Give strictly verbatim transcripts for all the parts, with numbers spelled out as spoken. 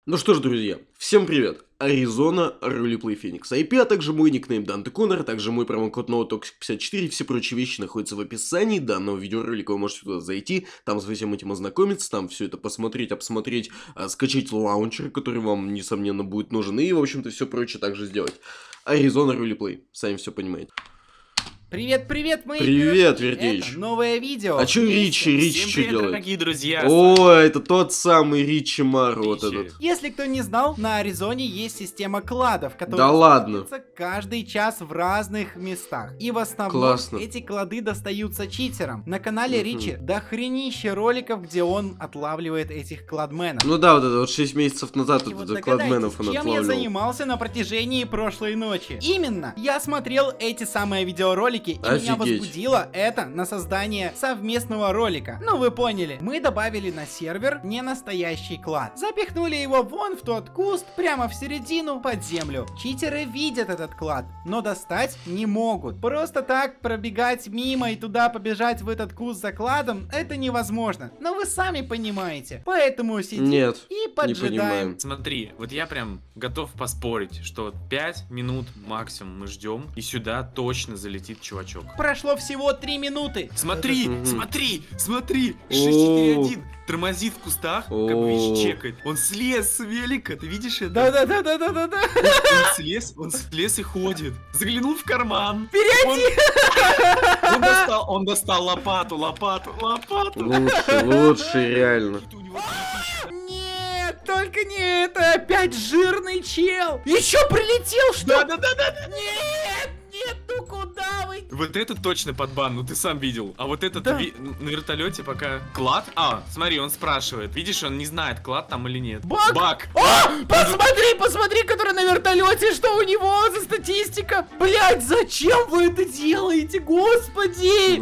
Ну что ж, друзья, всем привет! Аризона, Ролеплей Феникс ай пи, а также мой никнейм Данте Коннор, а также мой промокод ноутоксик пятьдесят четыре, все прочие вещи находятся в описании данного видеоролика, вы можете туда зайти, там со всем этим ознакомиться, там все это посмотреть, обсмотреть, а, скачать лаунчер, который вам, несомненно, будет нужен, и, в общем-то, все прочее также сделать. Аризона, Ролеплей, сами все понимаете. Привет, привет, мои Привет, пирожки. Вертеич. Это новое видео. А чё Ричи, Ричи Всем что привет, делает? дорогие друзья. О, это тот самый Ричи Мару, вот Ричи. этот. Если кто не знал, на Аризоне есть система кладов, которые Да ладно. находятся каждый час в разных местах. И в основном Классно. эти клады достаются читерам. На канале Мгм. Ричи дохренища роликов, где он отлавливает этих кладменов. Ну да, вот это вот шесть месяцев назад И вот вот это догадайтесь, кладменов он чем я отлавливал. занимался на протяжении прошлой ночи. Именно, я смотрел эти самые видеоролики, и меня Офигеть. возбудило это на создание совместного ролика. Ну вы поняли, мы добавили на сервер не настоящий клад. Запихнули его вон в тот куст, прямо в середину, под землю. Читеры видят этот клад, но достать не могут. Просто так пробегать мимо и туда побежать в этот куст за кладом, это невозможно. Но вы сами понимаете. Поэтому сидим Нет, и не поджидаем. понимаем. Смотри, вот я прям готов поспорить, что пять минут максимум мы ждем, и сюда точно залетит чувачок. Прошло всего три минуты. Смотри, Мгм. смотри, смотри, О. шесть четыре один, тормозит в кустах, как бы видишь, О. чекает. Он слез с велика, ты видишь это? Да-да-да-да-да-да-да. Он слез, он слез и ходит. Заглянул в карман. Впереди! Он, он достал, он достал лопату, лопату, лопату. Лучше, лучше, реально. У него три тысячи. Нет, только не это. Опять жирный чел. Еще прилетел, что? Да-да-да-да. Нет, нет, ну куда вы? Вот это точно под бан, ну ты сам видел. А вот этот Да. ви- на вертолете пока клад. А, смотри, он спрашивает. Видишь, он не знает, клад там или нет. Баг? Баг. О, посмотри, посмотри, который на вертолете, что у него за статистика. Блять, зачем вы это делаете, господи?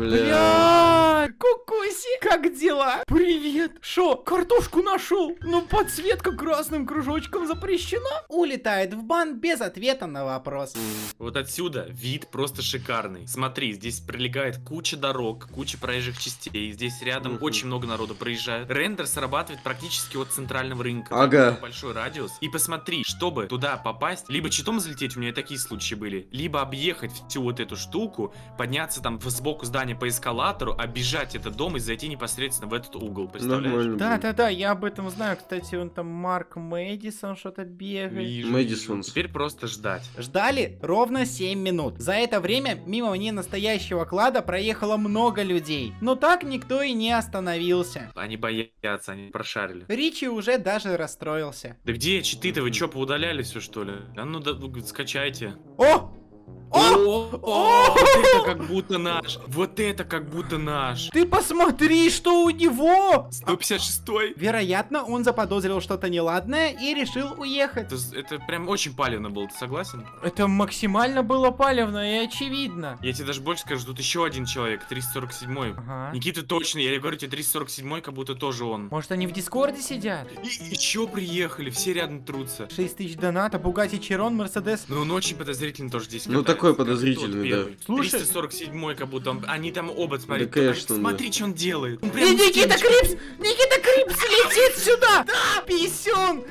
Бля. Блядь, кукуси, как дела? Привет. Шо, картошку нашел? Ну, подсветка красным кружочком запрещена. Улетает в бан без ответа на вопрос. Вот отсюда вид просто шикарный. Смотри, здесь прилегает куча дорог, куча проезжих частей. Здесь рядом Мгм. очень много народу проезжает. Рендер срабатывает практически от центрального рынка. Ага. Большой радиус. И посмотри, чтобы туда попасть, либо читом залететь, у меня такие случаи были, либо объехать всю вот эту штуку, подняться там сбоку здания по эскалатору, оббежать этот дом и зайти непосредственно в этот угол. Представляешь? Нормально. Да, да, да, я об этом знаю. Кстати, он там Марк Мэдисон что-то бегает. Вижу, Мэдисон. вижу. Теперь просто ждать. Ждали ровно семь минут. За это время мимо не настоящего клада проехало много людей. Но так никто и не остановился. Они боятся, они прошарили. Ричи уже даже расстроился. Да где читы-то? Вы чё, поудаляли все что ли? А ну да, ну, скачайте. О! О! О, о, вот это как будто наш. Вот это как будто наш. Ты посмотри, что у него! сто пятьдесят шестой. Вероятно, он заподозрил что-то неладное и решил уехать. Это, это прям очень палевно было, ты согласен? Это максимально было палевно и очевидно. Я тебе даже больше скажу, тут еще один человек, триста сорок седьмой. Ага. Никита точно, я говорю тебе, триста сорок седьмой, как будто тоже он. Может, они в Дискорде сидят? И, и чё приехали, все рядом трутся. шесть тысяч доната, Бугатти Чирон, Мерседес. Но он очень подозрительно тоже здесь Ну, катается. такой Как подозрительный, тот да. первый. Слушай. триста сорок седьмой, как будто он, они там оба, смотри. Да, конечно, да. Смотри, что он делает. Он И прям Никита стеночку- Крипс! Никита Крипс летит сюда! Да! Писюн!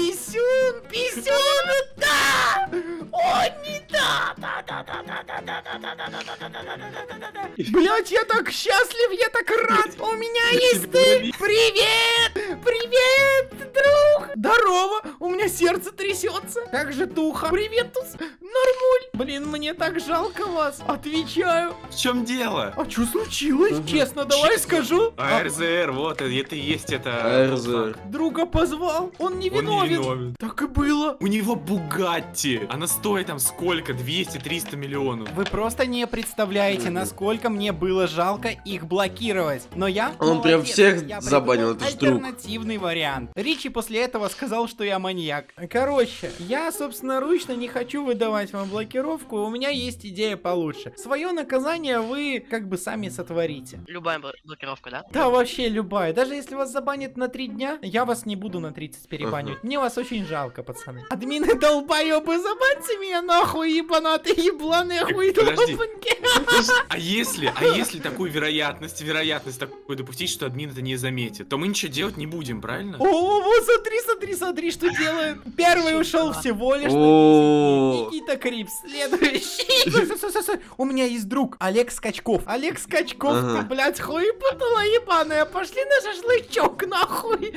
Писюн! Писюн! Да! О, не да! Да, да, да, да, да, да, да, да, да, да, да, да, да, да, да, да. Блять, я так счастлив, я так рад! У меня есть ты! Привет! Привет, друг! Здорово! У меня сердце трясется. Как же туха? Привет, Туз! Нормуль! Блин, мне так жалко вас. Отвечаю. В чем дело? А что случилось? Мгм. Честно, давай Честно. скажу. А РЗР, вот, это и есть это. АРЗ. Друга позвал, он не Он не виновен. виновен. Так и было. У него Бугатти. Она стоит там сколько? двести-триста миллионов. Вы просто не представляете, Мгм. насколько мне было жалко их блокировать. Но я Он прям молодец. всех Я забанил, придумал это ж друг. альтернативный вариант. Ричи после этого сказал, что я маньяк. Короче, я собственноручно не хочу выдавать вам блокировку. блокировку, у меня есть идея получше. Свое наказание вы как бы сами сотворите. Любая бл- блокировка, да? Да, вообще любая. Даже если вас забанят на три дня, я вас не буду на тридцать перебанивать. Ага. Мне вас очень жалко, пацаны. Админы долбоебы, забаньте меня нахуй, ебанатые ебланые Подожди. хуйдолбанки. А если, а если такую вероятность, вероятность такую допустить, что админ это не заметит, то мы ничего делать не будем, правильно? О, вот смотри, смотри, смотри, что делает. Первый ушел всего лишь на О. десять дней. Никита Крипс. Следующий. Стой, стой, стой, стой. У меня есть друг, Олег Скачков. Олег Скачков, Ага. ты, блядь, хуепутала ебаная. Пошли на шашлычок, нахуй.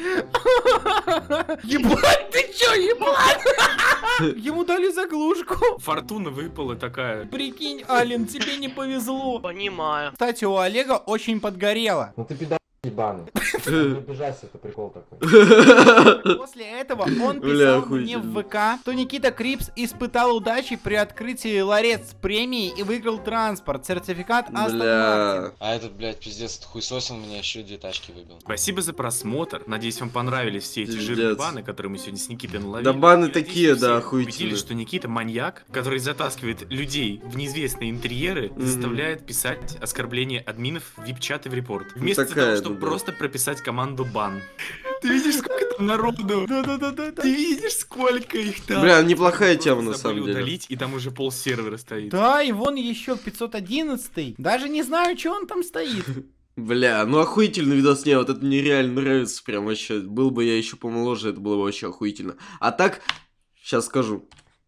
Ебать, ты чё, ебать? Ему дали заглушку. Фортуна выпала такая. Прикинь, Ален, тебе не повезло. Понимаю. Кстати, у Олега очень подгорело. Ну ты пидор ебаный. Не обижайся, это прикол такой. После этого он Бля, писал мне в охуительно. ВК, что Никита Крипс испытал удачи при открытии ларец премии и выиграл транспорт, сертификат Астон Мартин. Бля. А этот, блядь, пиздец, хуесосил меня, еще две тачки выбил. Спасибо за просмотр. Надеюсь, вам понравились все эти Пиздец. жирные баны, которые мы сегодня с Никитой наловили. Да баны И надеюсь, такие, вы все да, убедились, охуительные. что Никита маньяк, который затаскивает людей в неизвестные интерьеры, Мгм. заставляет писать оскорбления админов в вип-чат и в репорт. Вместо такая, того, чтобы ну да. просто прописать команду бан. Ты видишь, сколько там народу? Да-да-да-да. Ты видишь, сколько их там? Бля, неплохая Просто тема на забыли самом деле. удалить, и там уже пол сервера стоит. Да, и вон еще пятьсот одиннадцатый. Даже не знаю, что он там стоит. Бля, ну охуительный видос, не, вот это мне реально нравится, прям вообще. Был бы я еще помоложе, это было бы вообще охуительно. А так, сейчас скажу.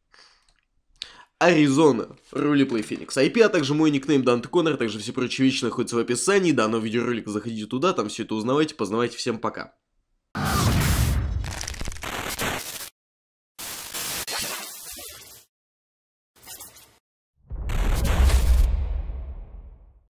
Аризона, Ролеплей Феникс, ай пи, а также мой никнейм Данте Коннор, также все прочие вещи находятся в описании данного видеоролика, заходите туда, там все это узнавайте, познавайте, всем пока.